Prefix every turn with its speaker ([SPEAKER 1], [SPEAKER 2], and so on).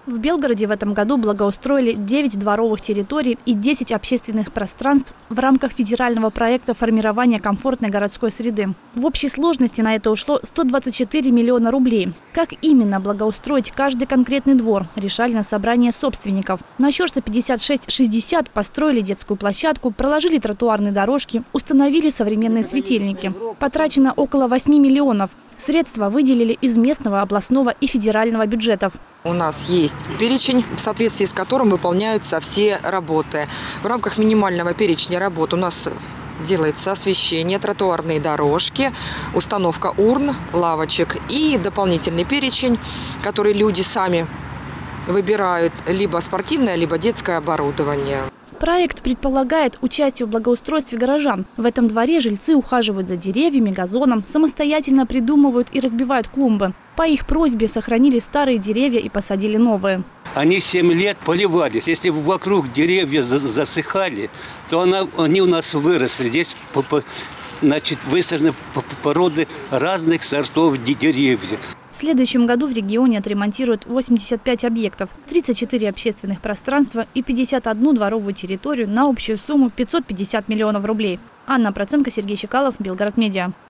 [SPEAKER 1] В Белгороде в этом году благоустроили 9 дворовых территорий и 10 общественных пространств в рамках федерального проекта формирования комфортной городской среды. В общей сложности на это ушло 124 миллиона рублей. Как именно благоустроить каждый конкретный двор, решали на собрании собственников. На Щорса 56/60 построили детскую площадку, проложили тротуарные дорожки, установили современные светильники. Потрачено около 8 миллионов. Средства выделили из местного, областного и федерального бюджетов.
[SPEAKER 2] У нас есть перечень, в соответствии с которым выполняются все работы. В рамках минимального перечня работ у нас делается освещение, тротуарные дорожки, установка урн, лавочек и дополнительный перечень, который люди сами выбирают, либо спортивное, либо детское оборудование.
[SPEAKER 1] Проект предполагает участие в благоустройстве горожан. В этом дворе жильцы ухаживают за деревьями, газоном, самостоятельно придумывают и разбивают клумбы. По их просьбе сохранили старые деревья и посадили новые.
[SPEAKER 3] Они 7 лет поливались. Если вокруг деревья засыхали, то они у нас выросли. Здесь высажены породы разных сортов деревьев.
[SPEAKER 1] В следующем году в регионе отремонтируют 85 объектов, 34 общественных пространства и 51 дворовую территорию на общую сумму 550 миллионов рублей. Анна Проценко, Сергей Чекалов, Белгород Медиа.